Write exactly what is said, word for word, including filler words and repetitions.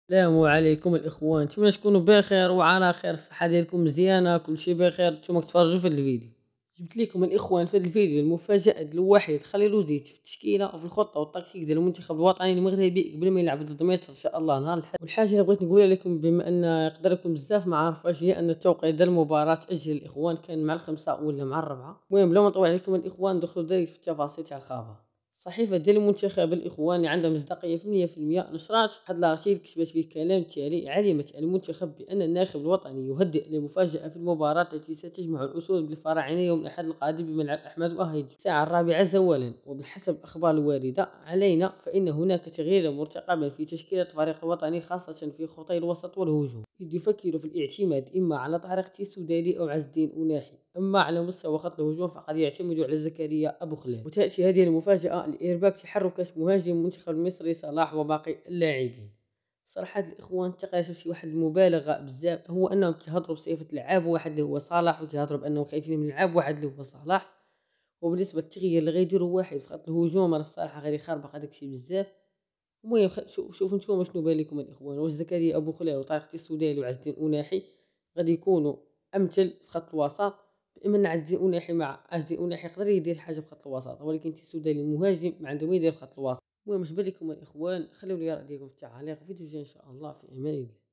السلام عليكم الإخوان، نتمنى تكونوا بخير وعلى خير، الصحة ديالكم مزيانة، كلشي بخير. نتوما كتفرجوا في هاد الفيديو. جبت لكم الإخوان في هاد الفيديو المفاجأة ديال الوحيد خليل في التشكيلة وفي الخطة والتكتيك ديال المنتخب الوطني المغربي قبل ما يلعب ضد مصر إن شاء الله نهار الأحد. والحاجة اللي بغيت نقولها لكم بما أن يقدر لكم بزاف ما عرفوهاش هي أن التوقيت ديال المباراة تأجل الإخوان، كان مع الخمسة ولا مع الربعة. المهم بلا ما نطول عليكم الإخوان ندخلوا ديريكت في التفاصيل تاع الخبر. الصحيفة ديال المنتخب الإخوان اللي عندها مصداقية في مية في المية نشرات واحد الارتيكل كتبت فيه الكلام التالي: علمت المنتخب بأن الناخب الوطني يهدئ لمفاجأة في المباراة التي ستجمع الأسود بالفراعنة يوم الأحد القادم بملعب أحمد وأهيج الساعة الرابعة زوالا. وبحسب الأخبار الواردة علينا فإن هناك تغييرا مرتقبا في تشكيلة الفريق الوطني خاصة في خطي الوسط والهجوم، إذ يفكر في الاعتماد إما على طارق تيسودالي أو عز الدين أناحي، أما على مستوى خط الهجوم فقد يعتمد على زكريا أبو خلال. وتأتي هذه المفاجأة لإرباك تحركات مهاجم المنتخب المصري صلاح وباقي اللاعبين. صراحة الإخوان تقاسوا شي واحد المبالغة بزاف، هو أنهم كيهضروا بصفة لعاب واحد اللي هو صلاح، وكيهضروا بأنهم خايفين من لعاب واحد اللي هو صلاح. وبالنسبة للتغيير اللي غيديروا واحد في خط الهجوم راه الصراحة غادي يخربق هذاك الشيء بزاف. المهم شوفوا نتوما شنو بان لكم الإخوان، واش زكريا أبو خلال وطارق السوداني وعز الدين أناحي غادي يكونوا أمثل في خط الوسط؟ بما ان عز الدين أناحي مع عز الدين أناحي يقدر يدير حاجه في خط الوسط، ولكن السوداني المهاجم ما عنده ما يدير في خط الوسط. المهم اش بان لكم الاخوان؟ خليو لي رايكم في التعاليق. فيديو جاي ان شاء الله، في امان الله.